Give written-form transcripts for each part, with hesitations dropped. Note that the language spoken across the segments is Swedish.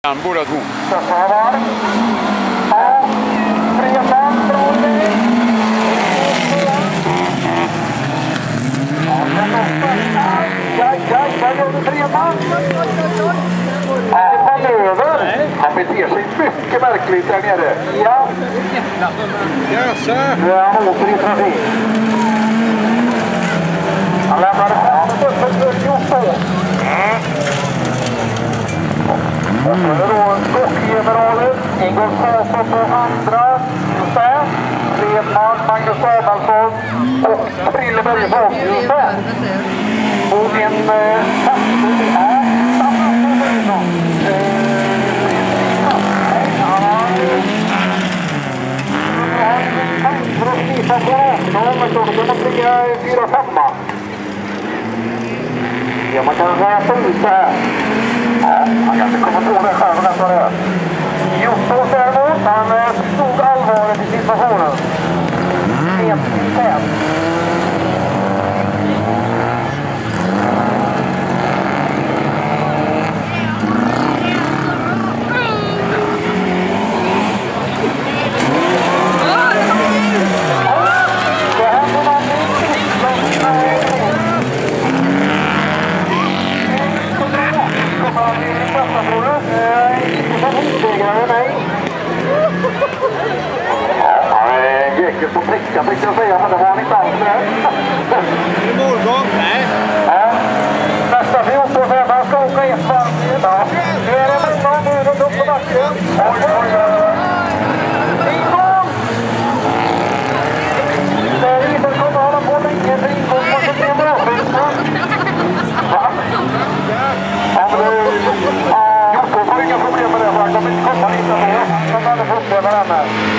Båda två. Han beter sig mycket märkligt där nere. Ja. Nu är han åter i trafik. Han lämnade öppet för 14. Och så är det då Skockgeneralen, Ingolf Karlsson på andra, Josef, Redman, Magnus Adalsson och Trilleberg från Josef. Och en samtidig här, ja, man kan räta ut så här. Ja, han kanske kommer på det själv nästan det. Justus däremot, han stod allvaret i situationen. Helt intern. Jäkel på prickan tänkte jag säga, men det var han inte alls där. Är det målgång? Nej. Ja. Nästa 14 så han ska åka ett varv. Ja. Nu är det många nu runt upp på backen. Ingång! Där kommer hålla på länge för Ingång på så blir bra. Va? Ja, men Josef har inga problem med det. De kommer inte komma lite på. De hade fått med varandra.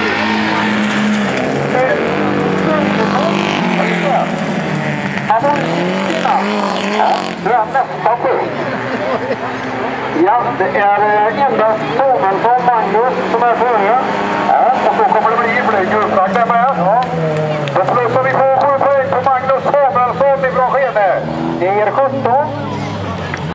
Ja, det är endast Samuelsson Magnus som är före. Ja, och så kommer det bli inlägg.